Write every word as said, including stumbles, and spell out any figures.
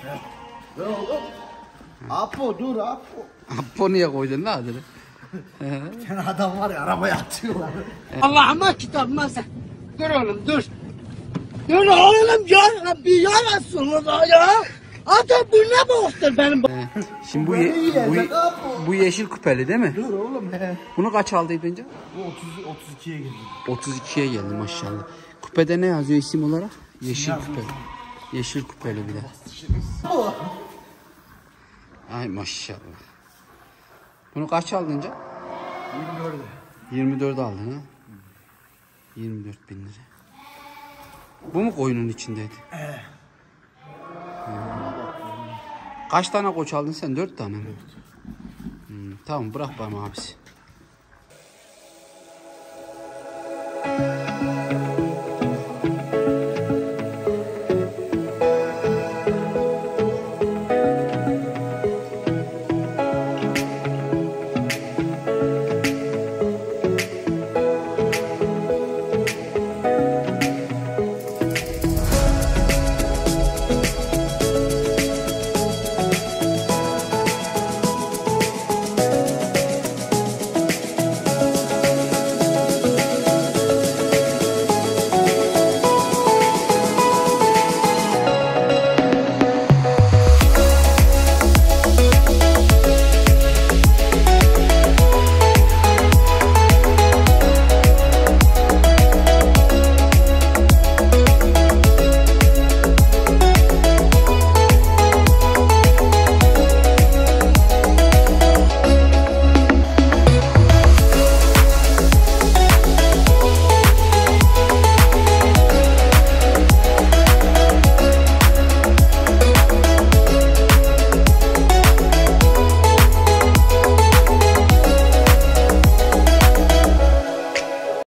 Dur oğlum. Apo dur Apo. Apo niye koydun lan adını? Sen adam var ya arabaya atıyorlar. Allah'ıma kitabıma sen. Dur oğlum dur. Dur oğlum ya bir yarasınız ya. Adam bu ne boktur benim bu. He. Şimdi bu, ye, bu, ye- bu yeşil küpeli değil mi? Dur oğlum he. Bunu kaç aldıydın önce? Bu otuz otuz ikiye girdi. otuz ikiye geldi maşallah. Küpede ne yazıyor isim olarak? Yeşil küpeli. Yeşil küpeli bir de. Ay maşallah. Bunu kaç aldın önce? yirmi dörde. yirmi dört aldın ha? yirmi dört bin lira. Bu mu koyunun içindeydi? Ee. Kaç tane koç aldın sen? dört tane mi? Hmm, tamam bırak bana abisi.